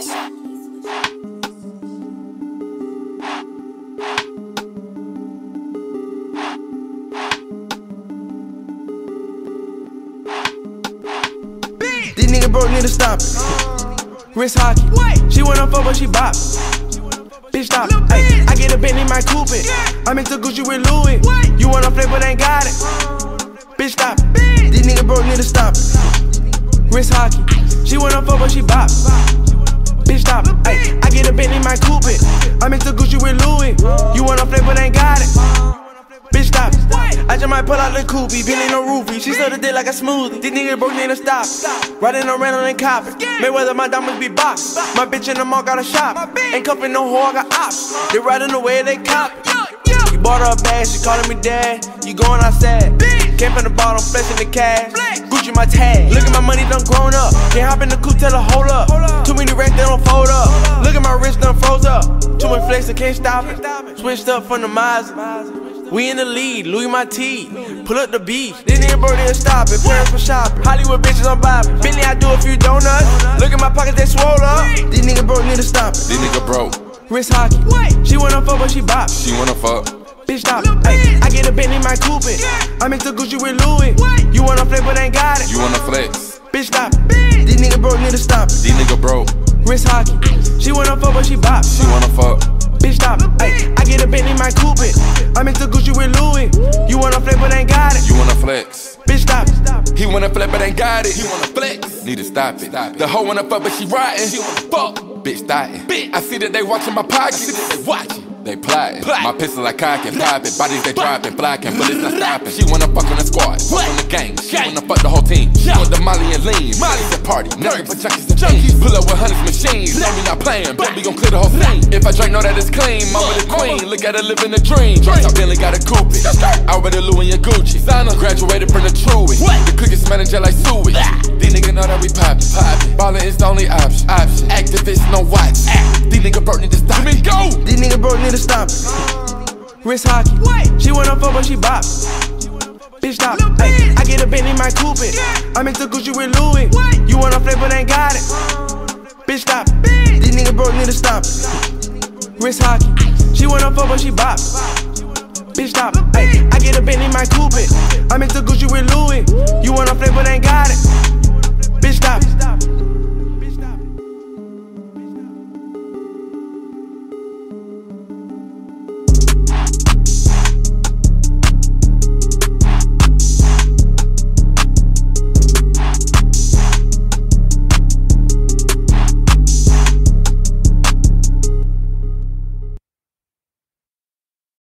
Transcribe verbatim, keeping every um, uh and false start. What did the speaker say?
These niggas broke, need to stop it. Wrist hockey. She wanna fuck, but she bop. Bitch, stop it. Ay, I get a Bentley, my coupe it. I'm into Gucci with Louis. You wanna flip, but ain't got it. Bitch, stop it. These niggas broke, need to stop it. Wrist hockey. She wanna fuck, but she bop. Bitch, stop it. Ay, I get a Bentley, my coupe it. I'm into Gucci with Louis. You wanna flip, but ain't got it. Bitch, stop it. I just might pull out the coopie, Billy no roofie. She slid the dick like a smoothie. These niggas broke, need to stop. Riding around and copping. Mayweather, my diamonds be boxed. My bitch in the mall got a shop. Ain't cuffing no whore, I got ops. They riding the way they cop. You bought her a bag, she calling me dad. You going outside. Came from the bottom, flexing the cash. Gucci my tag. Look at my money done grown up. Can't hop in the coupe, tell her hold up. Too many racks, they don't fold up. Look at my wrist done froze up. Too much flex, I can't stop it. Switched up from the Mazda. We in the lead, Louis my T. Pull up the beach. This nigga broke, didn't stop it. Parents for shopping. Hollywood bitches, I'm bobbing. Bentley, I do a few donuts. Look at my pockets, they swole up. These niggas broke, need to stop it. These niggas broke. Wrist hockey. She wanna fuck, but she bop. She wanna fuck. Bitch, stop it. Ay, I get a Bentley, my coupe it. I'm into Gucci with Louis. You wanna flip, but ain't got it. You wanna flex. Bitch, stop it. These niggas broke, need to stop it. These niggas broke. Wrist hockey. She wanna fuck, but she bop. She wanna fuck. Bitch, stop it. Ay, I get a Bentley, my coupe it. I'm into Gucci with Louis. You wanna flip, but ain't got it. You wanna flex. Bitch, stop it. He wanna flip, but ain't got it. He wanna flex. Need to stop it. Stop it. The hoe wanna fuck, but she riding. She wanna fuck. Bitch, starting. Bitch, I see that they watching my pockets. I see that they watching. They plotting. My pistol like cocking, popping. Bodies they dropping, blocking, bullets not stopping. She wanna fuck on the squad, fuck on the gang. She wanna fuck the whole team. She want the Molly and lean. Molly's a party, nothing but junkies and junkies. Pull up with hundreds machines. Know me not playing, baby gon' clear the whole scene. If I drink, know that it's clean. Mama the queen, look at her living a dream. Drink, I Bentley got a coupe. Already Louis and Gucci. Graduated from the Truey. The cookies smelling just like sewage. These niggas know that we poppin'. Poppin'. Ballin' is the only option. Option. Activists, no watch. These niggas broke, need to stop me. Go. These niggas broke, need to stop it. Wrist hockey. She wanna fuck, but she bop. Bitch, stop it. Ay, I get a Bentley, my coupe it. I'm into Gucci with Louis. You wanna flip, but ain't got it. Bitch, stop it. These niggas broke, need to stop it. Wrist hockey. She wanna fuck, but she bop. Bitch, stop it. Ay, I get a Bentley, my coupe it. I'm into Gucci with Louis. You wanna flip, but ain't got it. Bitch, stop it.